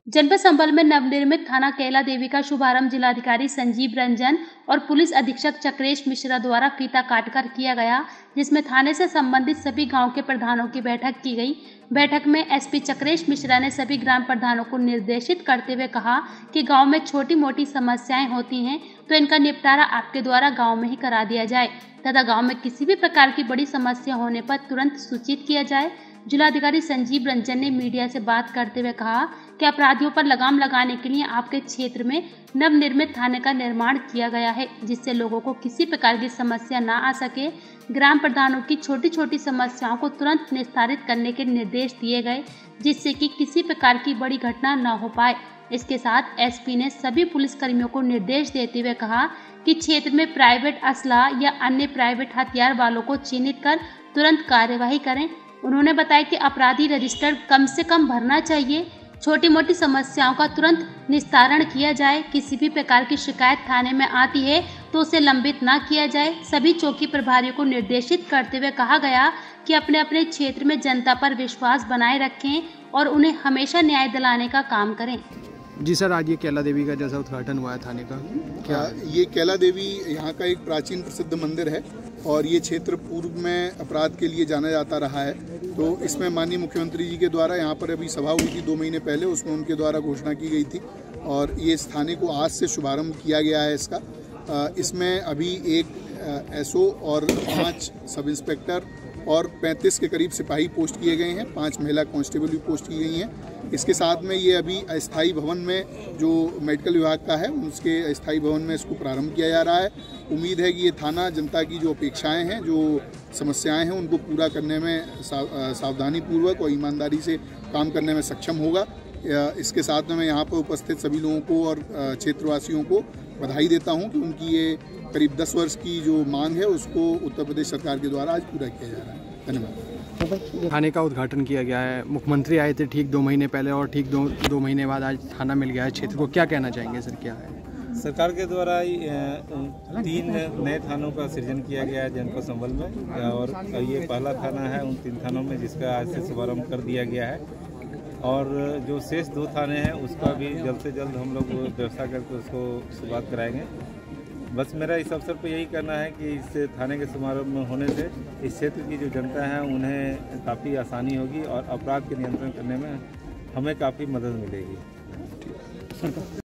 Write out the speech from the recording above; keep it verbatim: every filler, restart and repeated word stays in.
जनपद संभल में नवनिर्मित थाना कैला देवी का शुभारंभ जिलाधिकारी संजीव रंजन और पुलिस अधीक्षक चक्रेश मिश्रा द्वारा फीता काटकर किया गया, जिसमें थाने से संबंधित सभी गांव के प्रधानों की बैठक की गई। बैठक में एसपी चक्रेश मिश्रा ने सभी ग्राम प्रधानों को निर्देशित करते हुए कहा कि गांव में छोटी मोटी समस्याएं होती हैं तो इनका निपटारा आपके द्वारा गांव में ही करा दिया जाए तथा गांव में किसी भी प्रकार की बड़ी समस्या होने पर तुरंत सूचित किया जाए। जिलाधिकारी संजीव रंजन ने मीडिया से बात करते हुए कहा कि अपराधियों पर लगाम लगाने के लिए आपके क्षेत्र में नवनिर्मित थाने का निर्माण किया गया है, जिससे लोगों को किसी प्रकार की समस्या न आ सके। ग्राम प्रधानों की छोटी छोटी समस्याओं को तुरंत निस्तारित करने के निर्देश दिए गए, जिससे कि किसी प्रकार की बड़ी घटना न हो पाए। इसके साथ एसपी ने सभी पुलिसकर्मियों को निर्देश देते हुए कहा कि क्षेत्र में प्राइवेट असला या अन्य प्राइवेट हथियार वालों को चिन्हित कर तुरंत कार्यवाही करें। उन्होंने बताया कि अपराधी रजिस्टर कम से कम भरना चाहिए, छोटी मोटी समस्याओं का तुरंत निस्तारण किया जाए। किसी भी प्रकार की शिकायत थाने में आती है तो उसे लंबित न किया जाए। सभी चौकी प्रभारियों को निर्देशित करते हुए कहा गया कि अपने अपने क्षेत्र में जनता पर विश्वास बनाए रखें और उन्हें हमेशा न्याय दिलाने का काम करें। जी सर, आज ये कैला देवी का जैसा उद्घाटन हुआ है थाने का, क्या ये कैला देवी यहाँ का एक प्राचीन प्रसिद्ध मंदिर है और ये क्षेत्र पूर्व में अपराध के लिए जाना जाता रहा है। तो इसमें माननीय मुख्यमंत्री जी के द्वारा यहाँ पर अभी सभा हुई थी दो महीने पहले, उसमें उनके द्वारा घोषणा की गई थी और ये इस थाने को आज से शुभारंभ किया गया है इसका। इसमें अभी एक एसओ और पाँच सब इंस्पेक्टर और पैंतीस के करीब सिपाही पोस्ट किए गए हैं, पांच महिला कांस्टेबल भी पोस्ट की गई हैं। इसके साथ में ये अभी अस्थाई भवन में जो मेडिकल विभाग का है उसके अस्थाई भवन में इसको प्रारंभ किया जा रहा है। उम्मीद है कि ये थाना जनता की जो अपेक्षाएं हैं, जो समस्याएं हैं, उनको पूरा करने में सावधानी पूर्वक और ईमानदारी से काम करने में सक्षम होगा। इसके साथ में मैं यहाँ पर उपस्थित सभी लोगों को और क्षेत्रवासियों को बधाई देता हूँ कि उनकी ये करीब दस वर्ष की जो मांग है उसको उत्तर प्रदेश सरकार के द्वारा आज पूरा किया जा रहा है। धन्यवाद। थाने का उद्घाटन किया गया है, मुख्यमंत्री आए थे ठीक दो महीने पहले और ठीक दो दो महीने बाद आज थाना मिल गया है क्षेत्र को, क्या कहना चाहेंगे सर? क्या है सरकार के द्वारा तीन नए थानों का सृजन किया गया है जनपद संभल में और ये पहला थाना है उन तीन थानों में जिसका आज से शुभारम्भ कर दिया गया है और जो शेष दो थाने हैं उसका भी जल्द से जल्द हम लोग व्यवस्था करके उसको शुरुआत कराएंगे। बस मेरा इस अवसर पर यही कहना है कि इस थाने के शुभारंभ होने से इस क्षेत्र की जो जनता है उन्हें काफ़ी आसानी होगी और अपराध के नियंत्रण करने में हमें काफ़ी मदद मिलेगी।